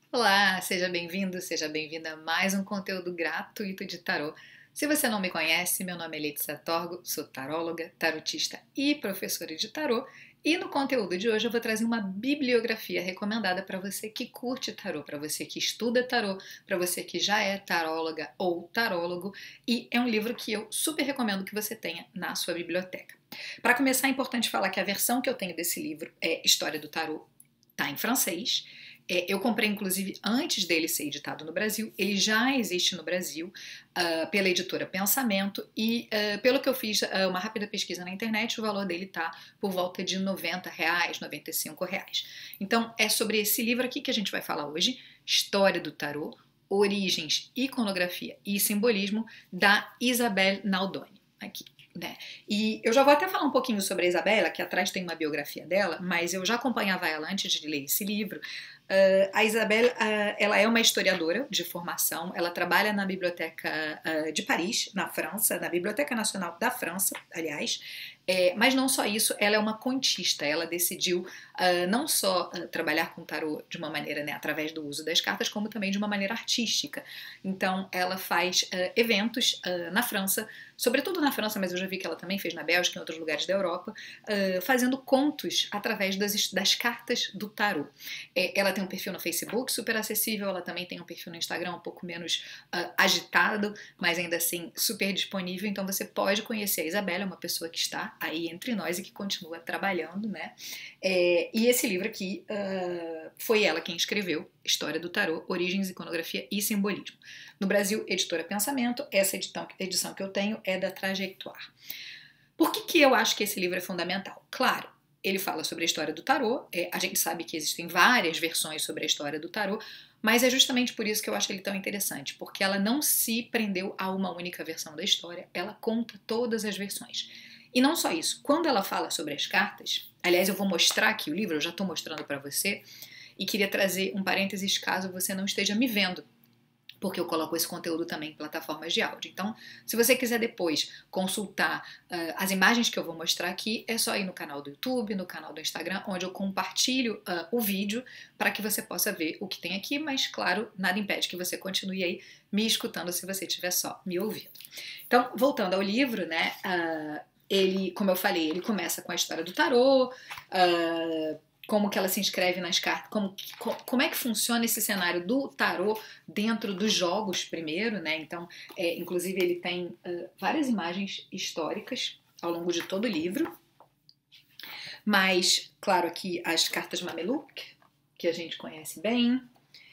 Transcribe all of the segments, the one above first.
Olá, seja bem-vindo, seja bem-vinda a mais um conteúdo gratuito de tarô. Se você não me conhece, meu nome é Letícia Torgo, sou taróloga, tarotista e professora de tarô. E no conteúdo de hoje eu vou trazer uma bibliografia recomendada para você que curte tarô, para você que estuda tarô, para você que já é taróloga ou tarólogo. E é um livro que eu super recomendo que você tenha na sua biblioteca. Para começar, é importante falar que a versão que eu tenho desse livro é História do Tarô, está em francês. Eu comprei, inclusive, antes dele ser editado no Brasil. Ele já existe no Brasil pela editora Pensamento e, pelo que eu fiz uma rápida pesquisa na internet, o valor dele está por volta de R$ 90, R$ 95. Então, é sobre esse livro aqui que a gente vai falar hoje, História do Tarô, Origens, Iconografia e Simbolismo, da Isabelle Naldoni. Aqui. Né? E eu já vou até falar um pouquinho sobre a Isabela, que atrás tem uma biografia dela, mas eu já acompanhava ela antes de ler esse livro. A Isabelle, ela é uma historiadora de formação, ela trabalha na Biblioteca de Paris, na França, na Biblioteca Nacional da França, aliás, mas não só isso, ela é uma contista, ela decidiu não só trabalhar com tarô de uma maneira, né, através do uso das cartas, como também de uma maneira artística. Então ela faz eventos na França, sobretudo na França, mas eu já vi que ela também fez na Bélgica e em outros lugares da Europa, fazendo contos através das cartas do tarô. Ela tem um perfil no Facebook super acessível, ela também tem um perfil no Instagram um pouco menos agitado, mas ainda assim super disponível, então você pode conhecer a Isabela, uma pessoa que está aí entre nós e que continua trabalhando, né? E esse livro aqui foi ela quem escreveu, História do Tarô, Origens, Iconografia e Simbolismo. No Brasil, editora Pensamento, essa edição que eu tenho é da Trajectoire. Por que eu acho que esse livro é fundamental? Claro, ele fala sobre a história do tarô, a gente sabe que existem várias versões sobre a história do tarô, mas é justamente por isso que eu acho ele tão interessante, porque ela não se prendeu a uma única versão da história, ela conta todas as versões. E não só isso, quando ela fala sobre as cartas, aliás, eu vou mostrar aqui o livro, eu já estou mostrando para você, e queria trazer um parênteses caso você não esteja me vendo, porque eu coloco esse conteúdo também em plataformas de áudio. Então, se você quiser depois consultar as imagens que eu vou mostrar aqui, é só ir no canal do YouTube, no canal do Instagram, onde eu compartilho o vídeo para que você possa ver o que tem aqui, mas, claro, nada impede que você continue aí me escutando se você estiver só me ouvindo. Então, voltando ao livro, né, ele, como eu falei, ele começa com a história do tarô, como que ela se inscreve nas cartas, como é que funciona esse cenário do tarô dentro dos jogos primeiro, né? Então, inclusive ele tem várias imagens históricas ao longo de todo o livro, mas, claro, aqui as cartas Mameluque, que a gente conhece bem.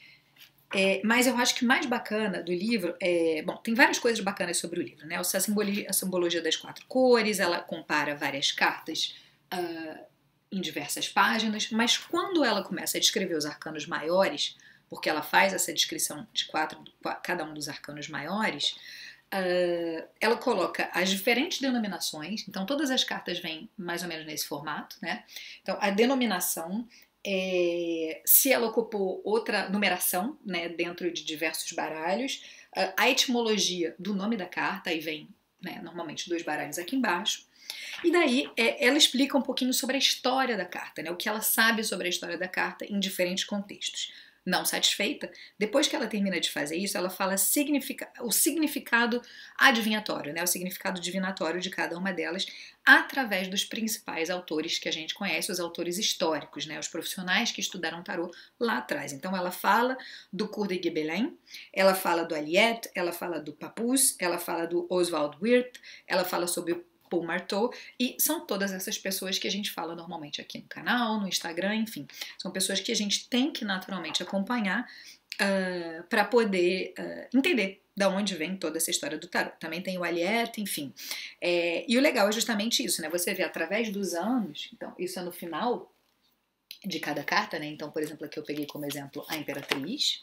Mas eu acho que o mais bacana do livro bom, tem várias coisas bacanas sobre o livro, né? A simbologia das 4 cores, ela compara várias cartas em diversas páginas, mas quando ela começa a descrever os arcanos maiores, porque ela faz essa descrição de cada um dos arcanos maiores, ela coloca as diferentes denominações, então todas as cartas vêm mais ou menos nesse formato, né? Então a denominação, se ela ocupou outra numeração, né, dentro de diversos baralhos, a etimologia do nome da carta, aí vem, né, normalmente 2 baralhos aqui embaixo, e daí ela explica um pouquinho sobre a história da carta, né? O que ela sabe sobre a história da carta em diferentes contextos. Não satisfeita, depois que ela termina de fazer isso, ela fala o significado adivinhatório, né? O significado divinatório de cada uma delas, através dos principais autores que a gente conhece, os autores históricos, né? Os profissionais que estudaram tarô lá atrás. Então ela fala do Coeur de Gébelin, ela fala do Aliette, ela fala do Papus, ela fala do Oswald Wirth, ela fala sobre o Paul Marteau, e são todas essas pessoas que a gente fala normalmente aqui no canal, no Instagram, enfim. São pessoas que a gente tem que naturalmente acompanhar para poder entender da onde vem toda essa história do tarot. Também tem o Aliette, enfim. E o legal é justamente isso, né? Você vê através dos anos, então isso é no final de cada carta, né? Então, por exemplo, aqui eu peguei como exemplo a Imperatriz,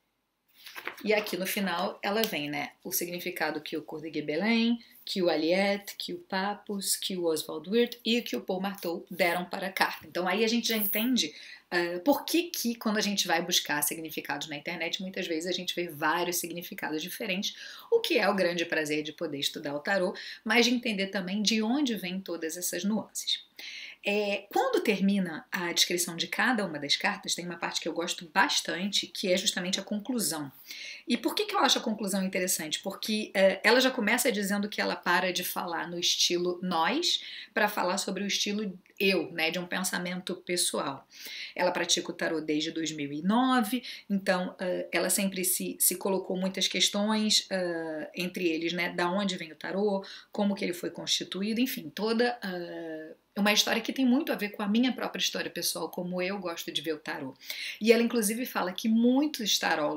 e aqui no final ela vem, né, o significado que o Coeur de Gébelin, que o Aliette, que o Papus, que o Oswald Wirth e que o Paul Marteau deram para a carta. Então aí a gente já entende por que quando a gente vai buscar significados na internet, muitas vezes a gente vê vários significados diferentes, o que é o grande prazer de poder estudar o tarô, mas de entender também de onde vêm todas essas nuances. Quando termina a descrição de cada uma das cartas, tem uma parte que eu gosto bastante, que é justamente a conclusão. E por que eu acho a conclusão interessante? Porque ela já começa dizendo que ela para de falar no estilo nós para falar sobre o estilo eu, né, de um pensamento pessoal. Ela pratica o tarô desde 2009, então ela sempre se colocou muitas questões, entre eles, né, da onde vem o tarô, como que ele foi constituído, enfim, toda uma história que tem muito a ver com a minha própria história pessoal, como eu gosto de ver o tarô. E ela inclusive fala que muitas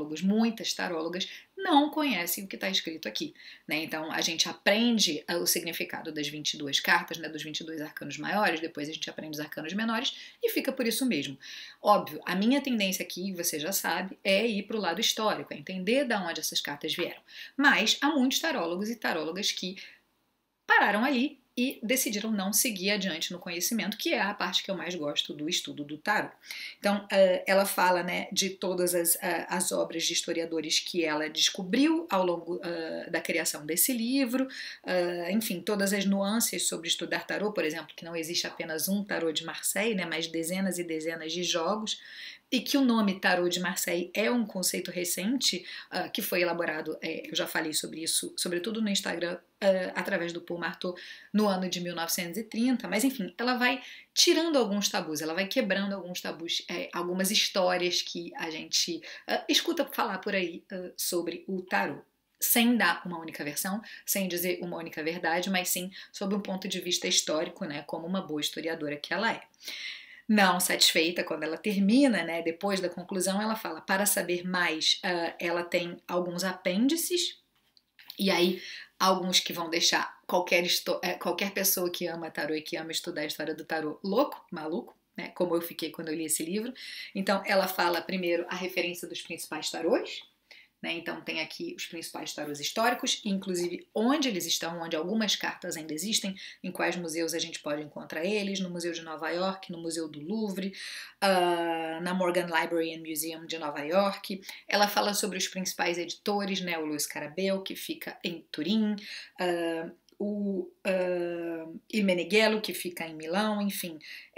tarólogas não conhecem o que está escrito aqui, né? Então a gente aprende o significado das 22 cartas, né, dos 22 arcanos maiores, depois a gente aprende os arcanos menores e fica por isso mesmo. Óbvio, a minha tendência aqui, você já sabe, é ir para o lado histórico, é entender de onde essas cartas vieram. Mas há muitos tarólogos e tarólogas que pararam ali e decidiram não seguir adiante no conhecimento, que é a parte que eu mais gosto do estudo do tarô. Então, ela fala, né, de todas as obras de historiadores que ela descobriu ao longo da criação desse livro, enfim, todas as nuances sobre estudar tarô, por exemplo, que não existe apenas um tarô de Marseille, né, mas dezenas e dezenas de jogos, e que o nome Tarô de Marseille é um conceito recente que foi elaborado, eu já falei sobre isso, sobretudo no Instagram, através do Paul Marteau, no ano de 1930, mas enfim, ela vai tirando alguns tabus, ela vai quebrando alguns tabus, algumas histórias que a gente escuta falar por aí sobre o tarô. Sem dar uma única versão, sem dizer uma única verdade, mas sim sob um ponto de vista histórico, né, como uma boa historiadora que ela é. Não satisfeita, quando ela termina, né, depois da conclusão, ela fala: para saber mais, ela tem alguns apêndices, e aí alguns que vão deixar qualquer pessoa que ama tarô e que ama estudar a história do tarô louco, maluco, né, como eu fiquei quando eu li esse livro. Então ela fala primeiro a referência dos principais tarôs, né? Então tem aqui os principais tarôs históricos, inclusive onde eles estão, onde algumas cartas ainda existem, em quais museus a gente pode encontrar eles, no Museu de Nova York, no Museu do Louvre, na Morgan Library and Museum de Nova York. Ela fala sobre os principais editores, né? O Luiz Carabel, que fica em Turim, o Il Meneghello, que fica em Milão, enfim.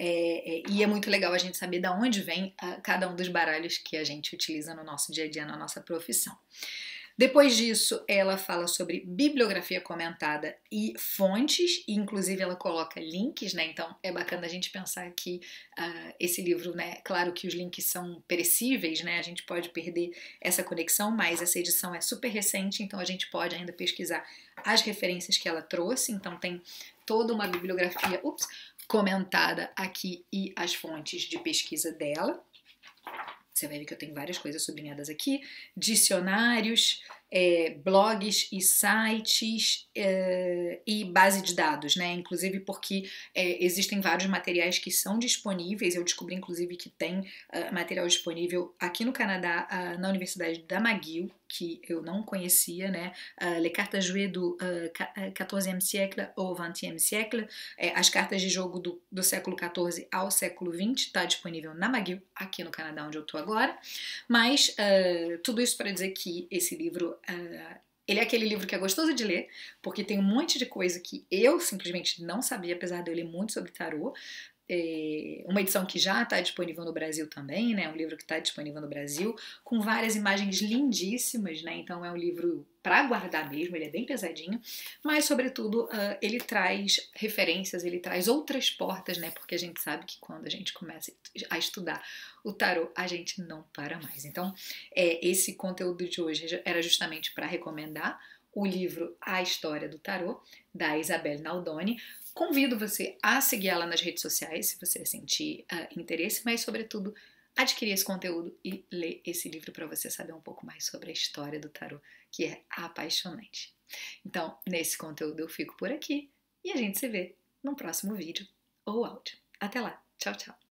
E é muito legal a gente saber de onde vem cada um dos baralhos que a gente utiliza no nosso dia a dia, na nossa profissão. Depois disso, ela fala sobre bibliografia comentada e fontes, e inclusive ela coloca links, né? Então é bacana a gente pensar que esse livro, né? Claro que os links são perecíveis, né? A gente pode perder essa conexão, mas essa edição é super recente, então a gente pode ainda pesquisar as referências que ela trouxe. Então tem toda uma bibliografia, comentada aqui e as fontes de pesquisa dela. Você vai ver que eu tenho várias coisas sublinhadas aqui, dicionários, blogs e sites e base de dados, né? Inclusive porque existem vários materiais que são disponíveis. Eu descobri, inclusive, que tem material disponível aqui no Canadá, na Universidade da McGill, que eu não conhecia, né? Les cartes jouées do 14e siècle au 20e siècle, as cartas de jogo do século 14 ao século 20, está disponível na McGill, aqui no Canadá, onde eu estou agora. Mas tudo isso para dizer que esse livro ele é aquele livro que é gostoso de ler, porque tem um monte de coisa que eu simplesmente não sabia, apesar de eu ler muito sobre tarô. Uma edição que já está disponível no Brasil também, né? Um livro que está disponível no Brasil, com várias imagens lindíssimas, né? Então é um livro para guardar mesmo, ele é bem pesadinho, mas sobretudo ele traz referências, ele traz outras portas, né? Porque a gente sabe que quando a gente começa a estudar o tarô, a gente não para mais. Então esse conteúdo de hoje era justamente para recomendar o livro A História do Tarô, da Isabelle Naldoni. Convido você a seguir ela nas redes sociais, se você sentir interesse, mas, sobretudo, adquirir esse conteúdo e ler esse livro para você saber um pouco mais sobre a história do tarô, que é apaixonante. Então, nesse conteúdo eu fico por aqui e a gente se vê no próximo vídeo ou áudio. Até lá. Tchau, tchau.